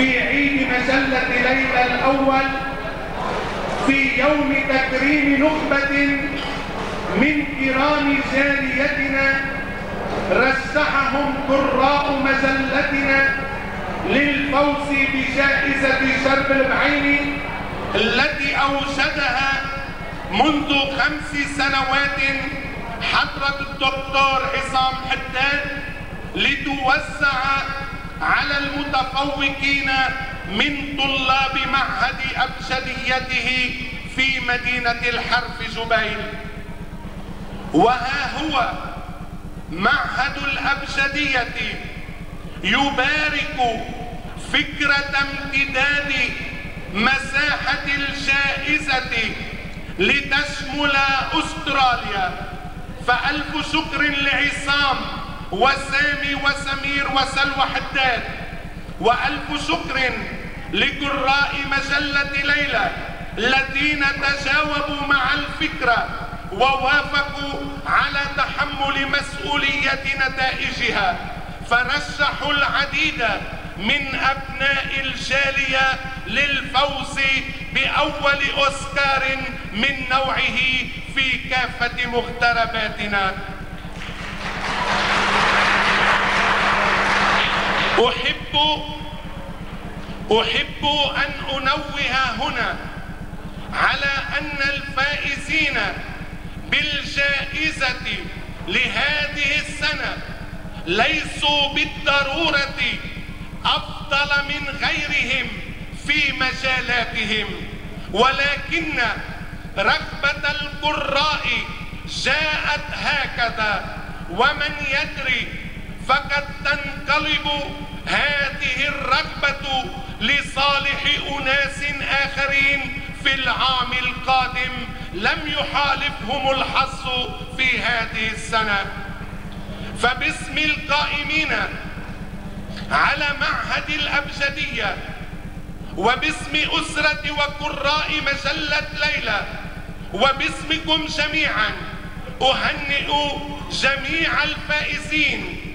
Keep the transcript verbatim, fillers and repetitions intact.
في عيد مجلة ليلى الأول في يوم تكريم نخبة من كرام جاليتنا رشحهم قراء مجلتنا للفوز بجائزة شرب البعين التي أوجدها منذ خمس سنوات حضرة الدكتور عصام حداد لتوزع على المتفوقين من طلاب معهد أبجديته في مدينة الحرف جبيل. وها هو معهد الأبجدية يبارك فكرة امتداد مساحة الجائزة لتشمل أستراليا، فألف شكر لعصام وسامي وسمير وسلوى حداد، وألف شكر لقراء مجلة ليلى الذين تجاوبوا مع الفكرة ووافقوا على تحمل مسؤولية نتائجها، فرشحوا العديد من أبناء الجالية للفوز بأول أوسكار من نوعه في كافة مغترباتنا. أحب أحب أن أنوه هنا على أن الفائزين بالجائزة لهذه السنة ليسوا بالضرورة أفضل من غيرهم في مجالاتهم، ولكن رغبة القراء جاءت هكذا، ومن يدري فقد تنقلب هذه الرغبة لصالح أناس آخرين في العام القادم لم يحالفهم الحظ في هذه السنة. فباسم القائمين على معهد الأبجدية وباسم أسرة وقراء مجلة ليلى وباسمكم جميعا أهنئ جميع الفائزين